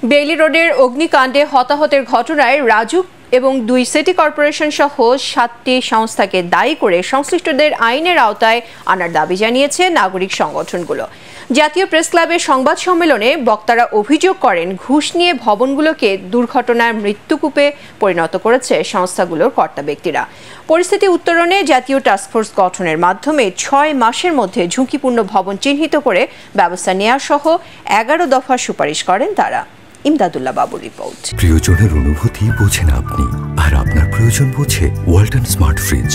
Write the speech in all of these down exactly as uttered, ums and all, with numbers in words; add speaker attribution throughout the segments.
Speaker 1: Bailey রোডের অগ্নিকাণ্ডে হতাহতের ঘটনায় রাজুক এবং দুই সিটি কর্পোরেশন সহ সাতটি সংস্থাকে দায়ী করে সংশ্লিষ্টদের আইনের আওতায় আনার দাবি জানিয়েছে নাগরিক সংগঠনগুলো। জাতীয় প্রেস ক্লাবের সংবাদ সম্মেলনে বক্তারা অভিযোগ করেন, ঘুষ নিয়ে ভবনগুলোকে দুর্ঘটনার মৃত্যুকূপে পরিণত করেছে সংস্থাগুলোর কর্তা ব্যক্তিরা। পরিস্থিতি উত্তরণে জাতীয় টাস্কফোর্স গঠনের মাধ্যমে ছয় মাসের মধ্যে ঝুঁকিপূর্ণ ভবন চিহ্নিত করে ব্যবস্থা নেওয়া সহ এগারো দফা সুপারিশ করেন তারা। ইমদাদুল্লাহ বাবুর রিপোর্ট।
Speaker 2: প্রিয়জনের অনুভূতি বোঝেন আপনি, আর আপনার প্রয়োজন বোঝে ওয়ালটন স্মার্ট ফ্রিজ।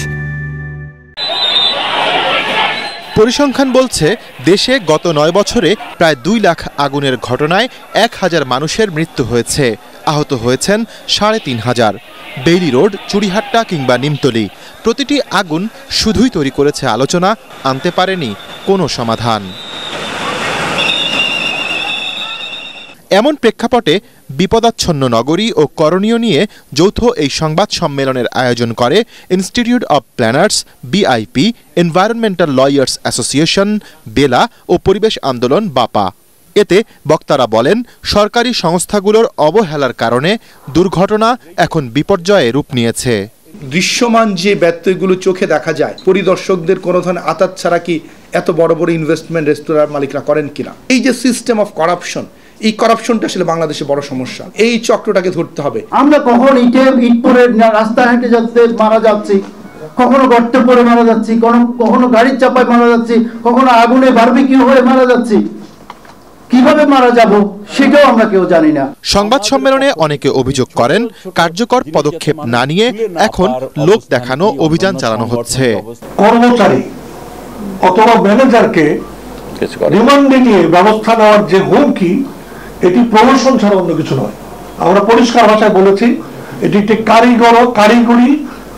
Speaker 3: পরিসংখ্যান বলছে, দেশে গত নয় বছরে প্রায় দুই লাখ আগুনের ঘটনায় এক হাজার মানুষের মৃত্যু হয়েছে, আহত হয়েছেন সাড়ে তিন হাজার। বেইলি রোড, চুড়িহাট্টা কিংবা নিমতলি, প্রতিটি আগুন শুধুই তৈরি করেছে আলোচনা, আনতে পারেনি কোনো সমাধান। এমন প্রেক্ষাপটে বিপদাচ্ছন্ন নগরী ও করণীয় নিয়ে যৌথ এই সংবাদ সম্মেলনের আয়োজন করে institute of planners, BIP, environmental lawyers association, BELA ও পরিবেশ আন্দোলন বাপা। এতে বক্তারা বলেন, সরকারি সংস্থাগুলোর অবহেলার কারণে দুর্ঘটনা এখন বিপর্যয়ে রূপ নিয়েছে।
Speaker 4: দৃশ্যমান যে ব্যত্যয়গুলো চোখে দেখা যায়, পরিদর্শকদের কোনো ধরনের আতাত ছাড়া কি এত বড় বড় ইনভেস্টমেন্ট রেস্তোরাঁর মালিকরা করেন কিনা? এই যে সিস্টেম অফ করাপশন, এই করাপশনটা আসলে বাংলাদেশে বড় সমস্যা। এই চক্রটাকে ধরতে হবে।
Speaker 5: আমরা কখন ইটে ইট পরে রাস্তা হেঁটে যাচ্ছে মারা যাচ্ছি, কখনো গর্তে পড়ে মারা যাচ্ছি, কখনো গাড়ির চাপায় মারা যাচ্ছি, কখনো আগুনে বারবিকিউ হয়ে মারা যাচ্ছি। কিভাবে মারা যাব সেটাও আমরা কেউ জানি না।
Speaker 3: সংবাদ সম্মেলনে অনেকে অভিযোগ করেন, কার্যকর পদক্ষেপ না নিয়ে এখন লোক দেখানো অভিযান চালানো হচ্ছে।
Speaker 6: কর্মচারী অথবা ম্যানেজারকে রিমান্ডে নিয়ে ব্যবস্থা নেওয়ার যে হুমকি, এটি প্রহসন ছাড়া অন্য কিছু নয়। আমরা পরিষ্কার ভাষায় বলেছি, এটি একটি কারিগর কারিগরি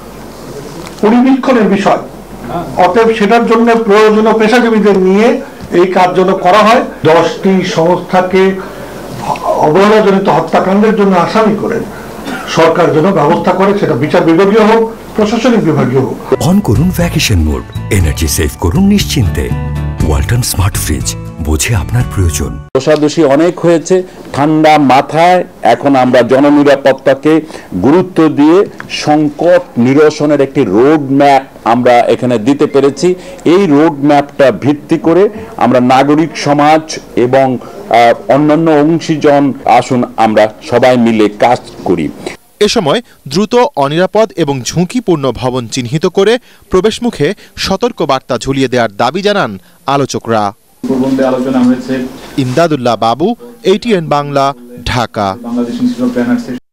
Speaker 6: পরিবীক্ষণের বিষয়। অতএব সেটার জন্য প্রয়োজনীয় পেশাজীবীদের নিয়ে এই কাজ যেন করা হয়। দশটি সংস্থাকে অবহেলাজনিত হত্যাকাণ্ডের জন্য আসামি করে সরকার যেন ব্যবস্থা করে, সেটা বিচার বিভাগীয় হোক, প্রশাসনিক বিভাগীয় হোক।
Speaker 2: অন করুন ভ্যাকেশন মোড, এনার্জি সেভ করুন নিশ্চিন্তে। ওয়ালটন স্মার্ট ফ্রিজ, বোঝে আপনার প্রয়োজন।
Speaker 7: দোষাদোষী অনেক হয়েছে, ঠান্ডা মাথায় এখন আমরা জননিরাপত্তাকে গুরুত্ব দিয়ে সংকট নিরসনের একটি রোড ম্যাপ আমরা এখানে দিতে পেরেছি। এই রোড ম্যাপটা ভিত্তি করে আমরা নাগরিক সমাজ এবং অন্যান্য অংশীজন আসুন আমরা সবাই মিলে কাজ করি।
Speaker 3: এ সময় দ্রুত, অনিরাপদ এবং ঝুঁকিপূর্ণ ভবন চিহ্নিত করে প্রবেশমুখে সতর্ক বার্তা ঝুলিয়ে দেওয়ার দাবি জানান আলোচকরা। ইমদাদুল্লাহ বাবু, এটিএন বাংলা, ঢাকা।